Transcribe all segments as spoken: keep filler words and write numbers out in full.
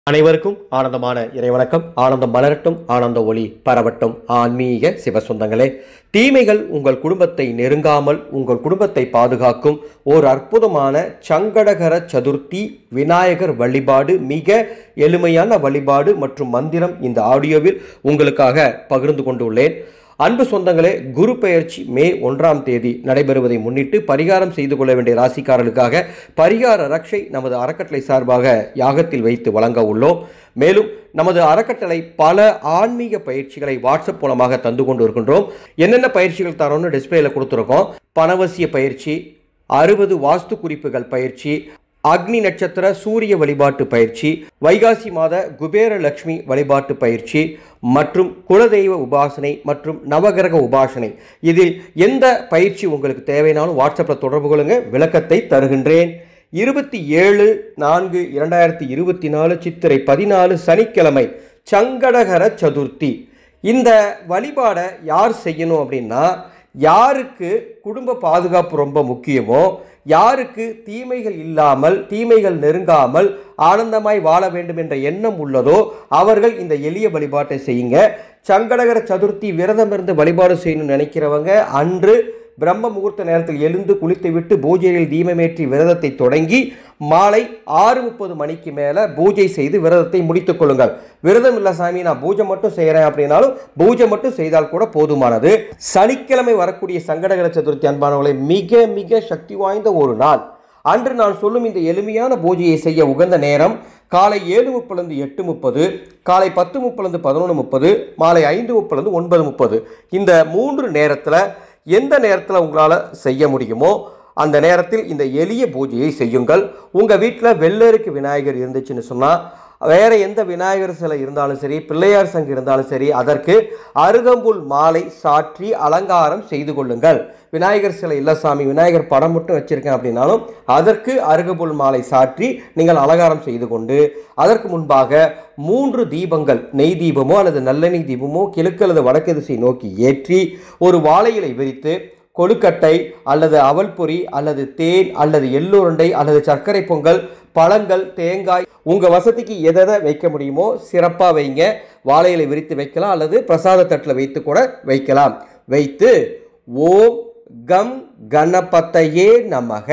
அனைவருக்கும் ஆனந்தமான இறைவணக்கம். ஆனந்தம் மலரட்டும், ஆனந்த ஒளி பரவட்டும். ஆன்மீக சிவசொந்தங்களே, தீமைகள் உங்கள் குடும்பத்தை நெருங்காமல் உங்கள் குடும்பத்தை பாதுகாக்கும் ஓர் அற்புதமான சங்கடகர சதுர்த்தி விநாயகர் வழிபாடு, மிக எளிமையான வழிபாடு மற்றும் மந்திரம் இந்த ஆடியோவில் உங்களுக்காக பகிர்ந்து கொண்டுள்ளேன். அன்பு சொந்தங்களே, குரு பெயர்ச்சி மே ஒன்றாம் தேதி நடைபெறுவதை முன்னிட்டு பரிகாரம் செய்து கொள்ள வேண்டிய ராசிக்காரர்களுக்காக பரிகார ரக்ஷை நமது அறக்கட்டளை சார்பாக யாகத்தில் வைத்து வழங்க உள்ளோம். மேலும் நமது அறக்கட்டளை பல ஆன்மீக பயிற்சிகளை வாட்ஸ்அப் மூலமாக தந்து கொண்டு இருக்கின்றோம். என்னென்ன பயிற்சிகள் தரோன்னு டிஸ்பிளேல கொடுத்துருக்கோம். பணவசிய பயிற்சி, அறுபது வாஸ்து குறிப்புகள் பயிற்சி, அக்னி நட்சத்திர சூரிய வழிபாட்டு பயிற்சி, வைகாசி மாத குபேர லட்சுமி வழிபாட்டு பயிற்சி மற்றும் குலதெய்வ உபாசனை மற்றும் நவகிரக உபாசனை. இதில் எந்த பயிற்சி உங்களுக்கு தேவைனாலும் வாட்ஸ்அப்பில் தொடர்பு கொள்ளுங்க, விளக்கத்தை தருகின்றேன். இருபத்தி ஏழு நான்கு இரண்டாயிரத்தி இருபத்தி நாலு சித்திரை பதினாலு சனிக்கிழமை சங்கடகர சதுர்த்தி. இந்த வழிபாடை யார் செய்யணும் அப்படின்னா, யாருக்கு குடும்ப பாதுகாப்பு ரொம்ப முக்கியமோ, யாருக்கு தீமைகள் இல்லாமல் தீமைகள் நெருங்காமல் ஆனந்தமாய் வாழ வேண்டும் என்ற எண்ணம் உள்ளதோ அவர்கள் இந்த எளிய வழிபாட்டை செய்யுங்க. சங்கடகர சதுர்த்தி விரதம் இருந்து வழிபாடு செய்யணும்னு நினைக்கிறவங்க அன்று பிரம்ம முகூர்த்த நேரத்தில் எழுந்து குளித்துவிட்டு பூஜையில் தீபமேற்றி விரதத்தை தொடங்கி மாலை ஆறு முப்பது மணிக்கு மேலே பூஜை செய்து விரதத்தை முடித்துக் கொள்ளுங்கள். விரதம் இல்லை சாமி, நான் பூஜை மட்டும் செய்கிறேன் அப்படின்னாலும் பூஜை மட்டும் செய்தால் கூட போதுமானது. சனிக்கிழமை வரக்கூடிய சங்கடகர சதுர்த்தி அன்பானவர்களை மிக மிக சக்தி வாய்ந்த ஒரு நாள். அன்று நான் சொல்லும் இந்த எளிமையான பூஜையை செய்ய உகந்த நேரம் காலை ஏழு முப்பதுலேருந்து எட்டு முப்பது, காலை பத்து முப்பதுலேருந்து பதினொன்று முப்பது, மாலை ஐந்து முப்பதுலேருந்து ஒன்பது முப்பது. இந்த மூன்று நேரத்தில் எந்த நேரத்தில் உங்களால் செய்ய முடியுமோ அந்த நேரத்தில் இந்த எளிய பூஜையை செய்யுங்கள். உங்கள் வீட்டில் வெள்ளருக்கு விநாயகர் இருந்துச்சுன்னு சொன்னால், வேறு எந்த விநாயகர் சிலை இருந்தாலும் சரி, பிள்ளையார் சங்கு இருந்தாலும் சரி, அதற்கு அருகம்புல் மாலை சாற்றி அலங்காரம் செய்து கொள்ளுங்கள். விநாயகர் சிலை இல்லை சாமி, விநாயகர் படம் மட்டும் வச்சுருக்கேன் அப்படின்னாலும் அதற்கு அருகம்புல் மாலை சாற்றி நீங்கள் அலங்காரம் செய்து கொண்டு அதற்கு முன்பாக மூன்று தீபங்கள், நெய் தீபமோ அல்லது நல்லெண்ணெய் தீபமோ கிழக்கு அல்லது வடக்கு திசை நோக்கி ஏற்றி ஒரு வாழையிலை விரித்து கொழுக்கட்டை அல்லது அவல் பொரி அல்லது தேன் அல்லது எள்ளுருண்டை அல்லது சர்க்கரை பொங்கல், பழங்கள், தேங்காய், உங்கள் வசதிக்கு எதை வைக்க முடியுமோ சிறப்பாக வைங்க. வாழையிலை விரித்து வைக்கலாம் அல்லது பிரசாத தட்டில் வைத்து கூட வைக்கலாம். வைத்து ஓம் கம் கணபதையே நமக,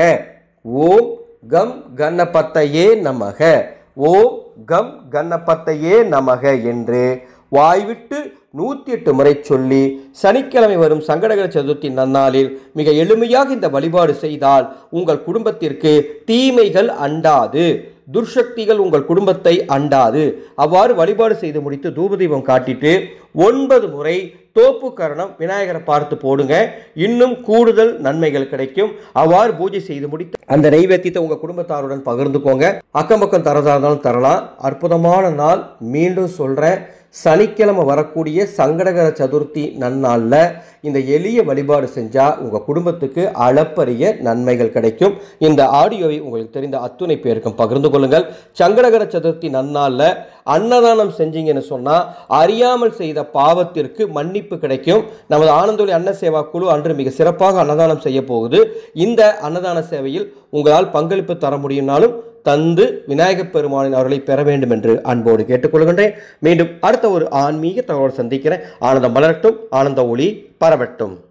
ஓம் கம் கணபதையே நமக, ஓம் கம் கணபதையே நமக என்று வாய்விட்டு நூற்றி எட்டு முறை சொல்லி சனிக்கிழமை வரும் சங்கடகர சதுர்த்தி நன்னாளில் மிக எளிமையாக இந்த வழிபாடு செய்தால் உங்கள் குடும்பத்திற்கு தீமைகள் அண்டாது, துர்சக்திகள் உங்கள் குடும்பத்தை அண்டாது. அவ்வாறு வழிபாடு செய்து முடித்து தூபதீபம் காட்டிட்டு ஒன்பது முறை தோப்பு கரணம் விநாயகரை பார்த்து போடுங்க. இன்னும் கூடுதல் நன்மைகள் கிடைக்கும். அவ்வாறு பூஜை செய்து முடித்து அந்த நெய்வேத்தியத்தை உங்கள் குடும்பத்தாருடன் பகிர்ந்துக்கோங்க. அக்கம் பக்கம் தரதா இருந்தாலும் தரலாம். அற்புதமான நாள். மீண்டும் சொல்கிறேன், சனிக்கிழமை வரக்கூடிய சங்கடகர சதுர்த்தி நன்னாளில் இந்த எளிய வழிபாடு செஞ்சால் உங்கள் குடும்பத்துக்கு அளப்பரிய நன்மைகள் கிடைக்கும். இந்த ஆடியோவை உங்களுக்கு தெரிந்த அத்துணை பேருக்கும் பகிர்ந்து கொள்ளுங்கள். சங்கடகர சதுர்த்தி நன்னாளில் அன்னதானம் செஞ்சீங்கன்னு சொன்னால் அறியாமல் செய்த பாவத்திற்கு மன்னிப்பு கிடைக்கும். நமது ஆனந்தொலி அன்ன சேவா குழு அன்று மிக சிறப்பாக அன்னதானம் செய்ய போகுது. இந்த அன்னதான சேவையில் உங்களால் பங்களிப்பு தர முடியும்னாலும் தந்து விநாயகப் பெருமானின் அவர்களை பெற வேண்டும் என்று அன்போடு கேட்டுக்கொள்கின்றேன். மீண்டும் அடுத்த ஒரு ஆன்மீக தகவல் சந்திக்கிறேன். ஆனந்தம் மலரட்டும், ஆனந்த ஒளி பரவட்டும்.